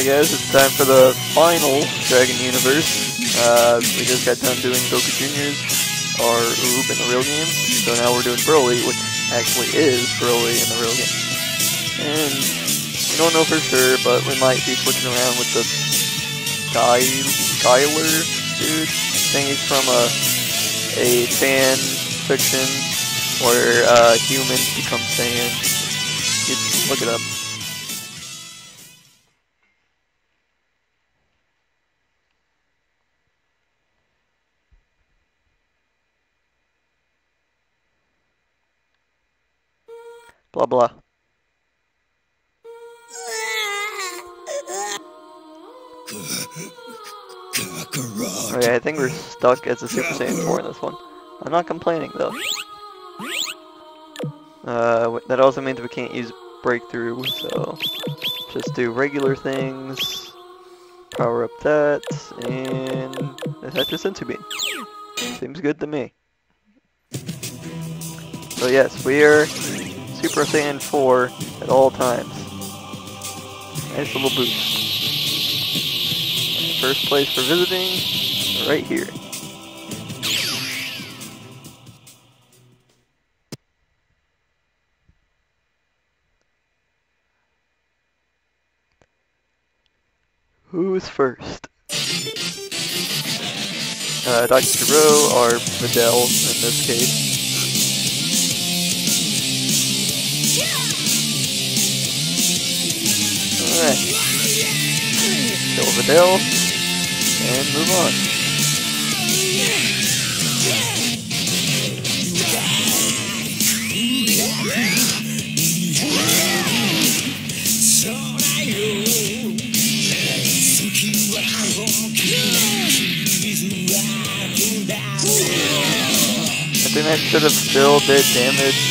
Alright guys, it's time for the final Dragon Universe. We just got done doing Goku Jr.'s, or Oob in the real game, so now we're doing Broly, which actually is Broly in the real game. And we don't know for sure, but we might be switching around with the Skyler dude. I think he's from a fan fiction where humans become Saiyans. Look it up. Blah blah. Okay, I think we're stuck as a Super Saiyan 4 in this one. I'm not complaining though. That also means we can't use Breakthrough, so just do regular things, power up that, and attach a Senzu Bean. Seems good to me. So yes, we are Super Saiyan 4 at all times. Nice little boost. First place for visiting, right here. Who's first? Dr. Rowe or Videl in this case. Alright. Kill Videl and move on. I think that should have still did damage.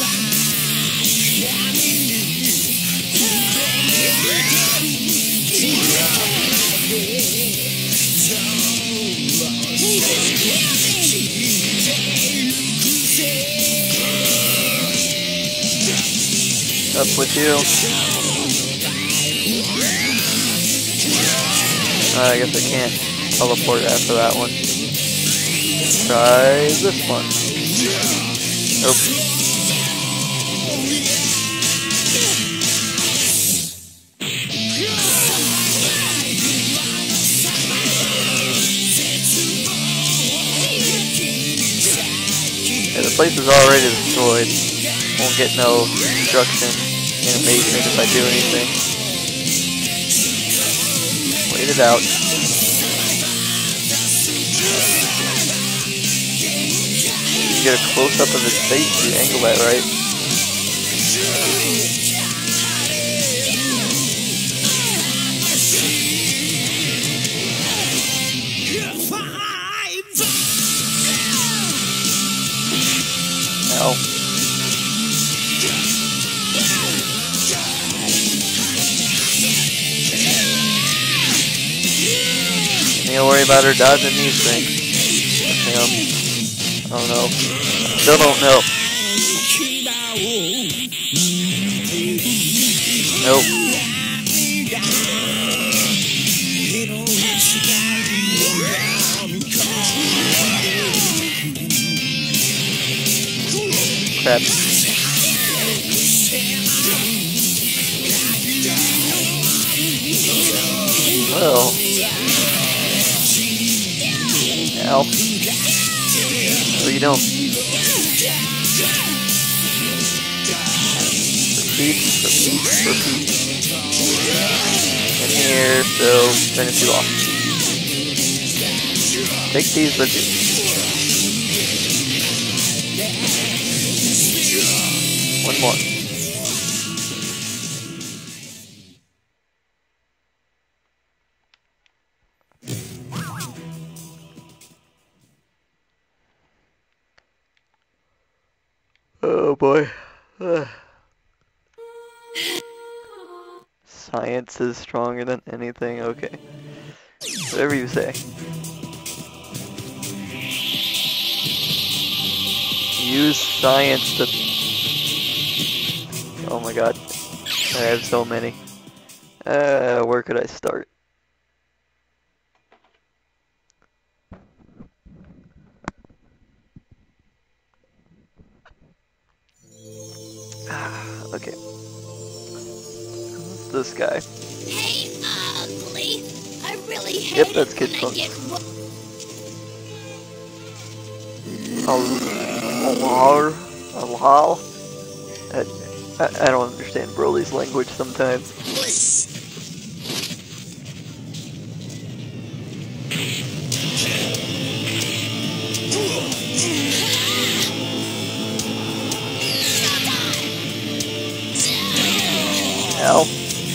Up with you. I guess I can't teleport after that one. Try this one. Nope. Yeah, the place is already destroyed. Won't get no destruction animation if I do anything. Wait it out. Get a close-up of his face, you angle that right. Ow. You need to worry about her dodging these things. I don't know. Still don't know. Nope. Crap. Well. Ow. No, you don't. Repeat. In here, so finish you off. Take these with you. One more. Oh boy. Science is stronger than anything. Okay. Whatever you say. Use science to... Oh my god. I have so many. Where could I start? Okay. Who's this guy? Hey, ugly. I really hate Yep, that's it Kid when I Funk. get Alhal? I don't understand Broly's language sometimes. Ow.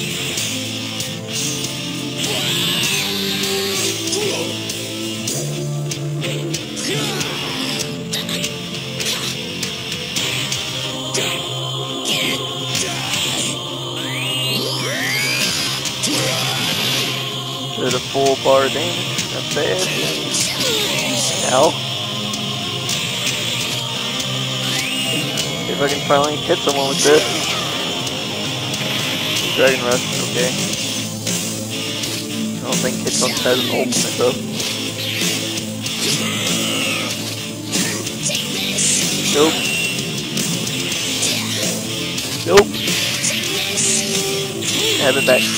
Did a full bar damage. Not bad. Ow. See if I can finally hit someone with this. Dragon Rush, okay. I don't think Kid Funk has an ultimate though. Nope. Nope. Have it back.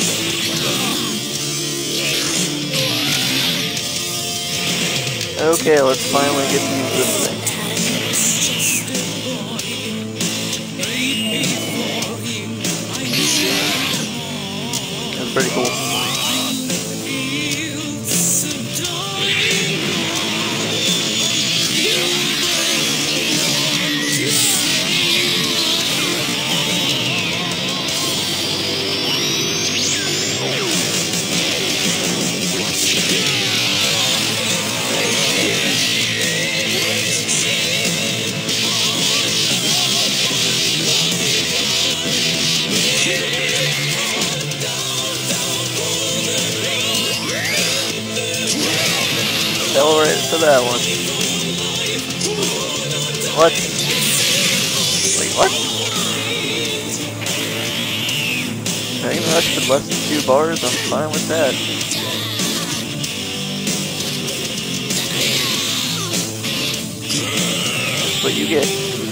Okay, let's finally get to use this thing. That's pretty cool. Fell right into that one. What? Wait, what? Dragon Rush with less than 2 bars? I'm fine with that. That's what you get.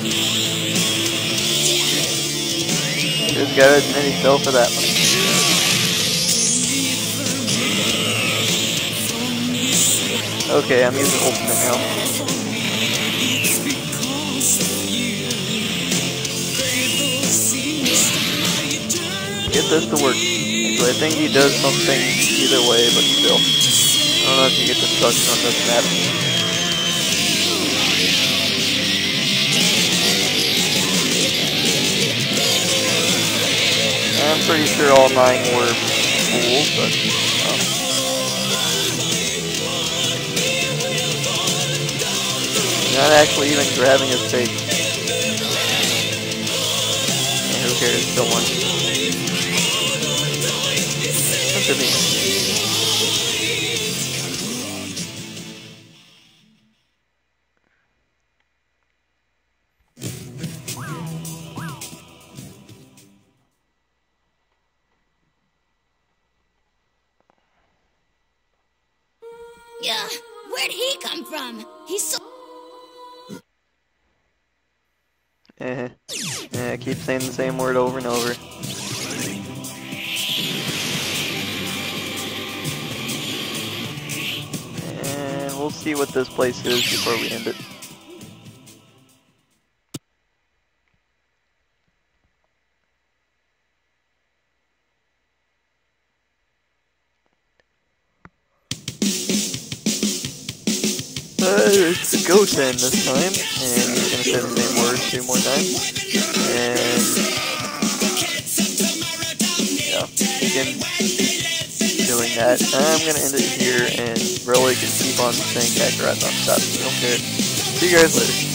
Just gotta admit he fell for that one. Okay, I'm using ultimate now. Get this to work. Actually, I think he does something either way, but still. I don't know if you get destruction on this map. I'm pretty sure all 9 were full, but not actually even grabbing his face. And who cares? Still won. Look at me. Yeah, where'd he come from? He's so... Yeah, keep saying the same word over and over. And we'll see what this place is before we end it. It's the Goten this time, and he's gonna say the same words 2 more times. And yeah, he can keep doing that. I'm gonna end it here, and Broly can keep on saying Kakarot non-stop. I don't care. See you guys later.